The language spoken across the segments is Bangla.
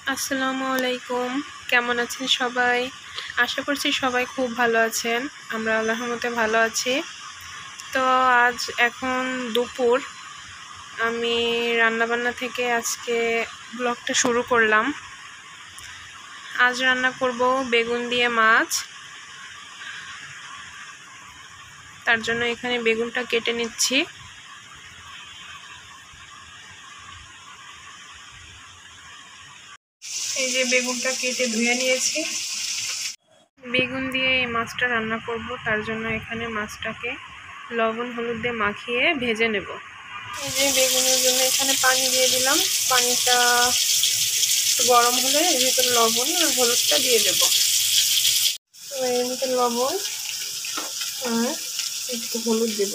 আসসালামু আলাইকুম। কেমন আছেন সবাই? আশা করছি সবাই খুব ভালো আছেন। আমরা আল্লাহর রহমতে ভালো আছি। তো আজ এখন দুপুর, আমি রান্নাবান্না থেকে আজকে ব্লগটা শুরু করলাম। আজ রান্না করব বেগুন দিয়ে মাছ। তার জন্য এখানে বেগুনটা কেটে নিচ্ছি। এই যে বেগুনটা কেটে ধুয়ে নিয়েছি। বেগুন দিয়ে এই মাছটা রান্না করব, তার জন্য এখানে মাছটাকে লবণ হলুদ দিয়ে মাখিয়ে ভেজে নেব। এই যে বেগুনের জন্য এখানে পানি দিয়ে দিলাম। পানিটা একটু গরম হলে এর ভিতরে লবণ আর হলুদটা দিয়ে দেব। এর ভিতরে লবণ আর একটু হলুদ দেব।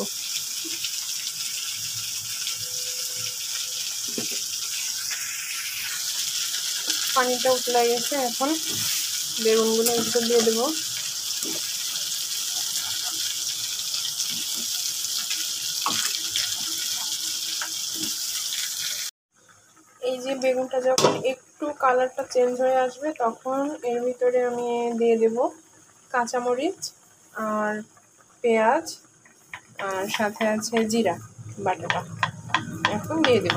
পানিটা উতলে গেছে, এখন বেগুনগুলো একটু দিয়ে দেব। এই যে বেগুনটা যখন একটু কালারটা চেঞ্জ হয়ে আসবে, তখন এর ভিতরে আমি দিয়ে দেব কাঁচামরিচ আর পেঁয়াজ, আর সাথে আছে জিরা বাটাটা। এখন দিয়ে দেব।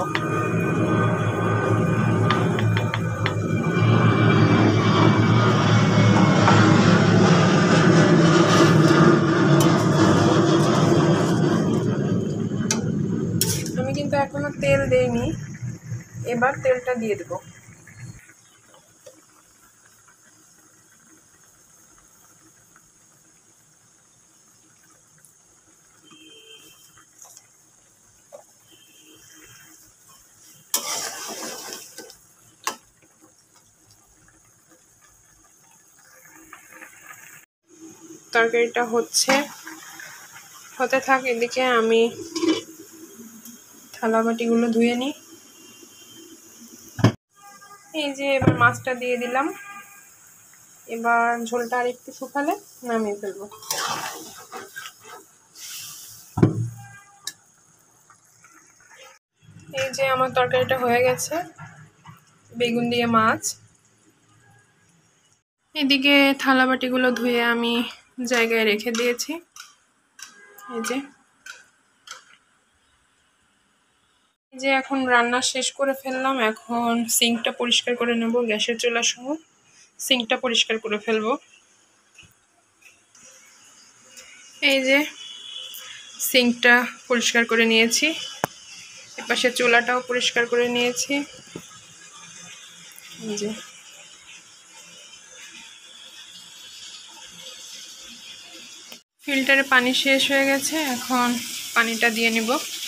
আমি কিন্তু এখনো তেল দেইনি, এবার তেলটা দিয়ে দেব। তরকারিটা হতে থাক, এদিকে আমি থালা বাটিগুলো ধুয়ে নিই। এই যে এবার মাছটা দিয়ে দিলাম। এবার ঝোলটা আর একটু শুকালে নামিয়ে ফেলবো। এই যে আমার তরকারিটা হয়ে গেছে, বেগুন দিয়ে মাছ। এদিকে থালা বাটিগুলো ধুয়ে আমি জায়গায় রেখে দিয়েছি। এই যে এখন রান্না শেষ করে ফেললাম। এখন সিঙ্কটা পরিষ্কার করে নেব, গ্যাসের চুলা সহ সিঙ্কটা পরিষ্কার করে ফেলবো। এই যে সিঙ্কটা পরিষ্কার করে নিয়েছি, এপাশে চুলাটাও পরিষ্কার করে নিয়েছি। এই যে ফিল্টারে পানি শেষ হয়ে গেছে, এখন পানিটা দিয়ে নিব।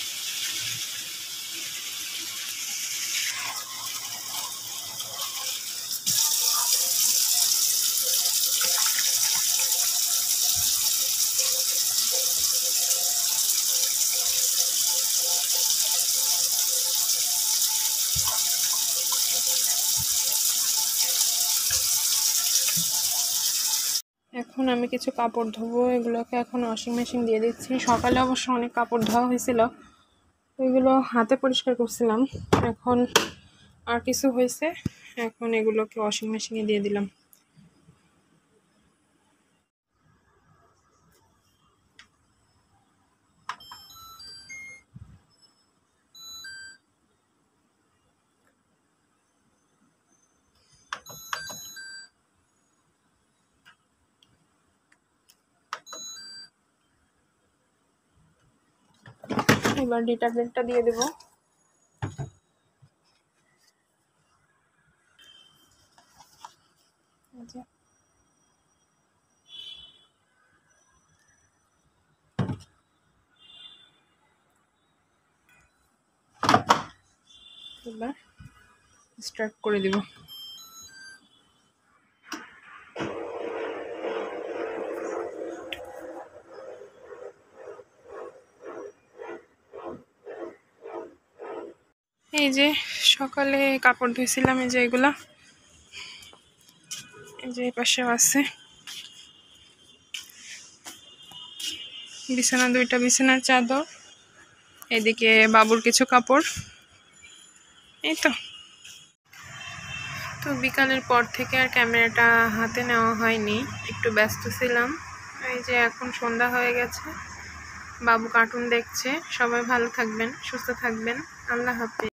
এখন আমি কিছু কাপড় ধোবো, এগুলোকে এখন ওয়াশিং মেশিন দিয়ে দিচ্ছি। সকালে অবশ্য অনেক কাপড় ধোয়া হয়েছিল, ওইগুলো হাতে পরিষ্কার করছিলাম। এখন আর কিছু হয়েছে, এখন এগুলোকে ওয়াশিং মেশিনে দিয়ে দিলাম। এবার ডিটারজেন্টটা দিয়ে দেব। এবার স্টার্ট করে দেব। এই যে সকালে কাপড় ধুয়েছিলাম, এই যে এগুলা, এই যে পাশেও আছে। বিছানা দুইটা বিছানার চাদর, এদিকে বাবুর কিছু কাপড়। এই তো তো বিকালের পর থেকে আর ক্যামেরাটা হাতে নেওয়া হয়নি, একটু ব্যস্ত ছিলাম। এই যে এখন সন্ধ্যা হয়ে গেছে, বাবু কার্টুন দেখছে। সবাই ভালো থাকবেন, সুস্থ থাকবেন। আল্লাহ হাফেজ।